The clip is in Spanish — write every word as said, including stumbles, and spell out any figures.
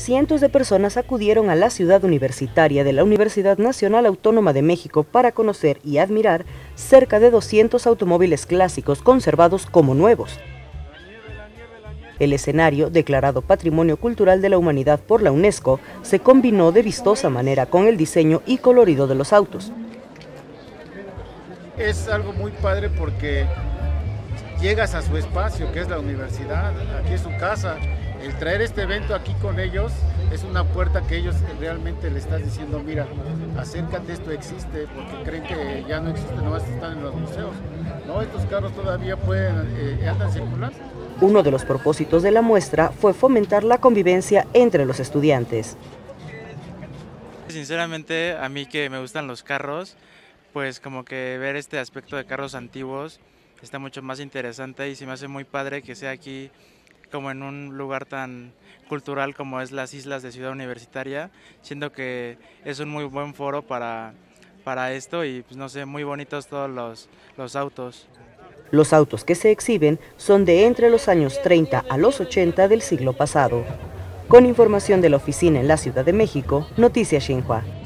cientos de personas acudieron a la ciudad universitaria de la Universidad Nacional Autónoma de México para conocer y admirar cerca de doscientos automóviles clásicos conservados como nuevos. El escenario, declarado Patrimonio Cultural de la Humanidad por la UNESCO, se combinó de vistosa manera con el diseño y colorido de los autos. Es algo muy padre porque llegas a su espacio, que es la universidad, aquí es su casa. El traer este evento aquí con ellos es una puerta que ellos realmente le están diciendo, mira, acércate, esto existe, porque creen que ya no existe, no están en los museos. No, estos carros todavía pueden, eh, andan circulando. Uno de los propósitos de la muestra fue fomentar la convivencia entre los estudiantes. Sinceramente, a mí que me gustan los carros, pues como que ver este aspecto de carros antiguos está mucho más interesante y se me hace muy padre que sea aquí como en un lugar tan cultural como es las islas de Ciudad Universitaria, siendo que es un muy buen foro para, para esto y pues no sé, muy bonitos todos los, los autos. Los autos que se exhiben son de entre los años treinta a los ochenta del siglo pasado. Con información de la oficina en la Ciudad de México, Noticias Xinhua.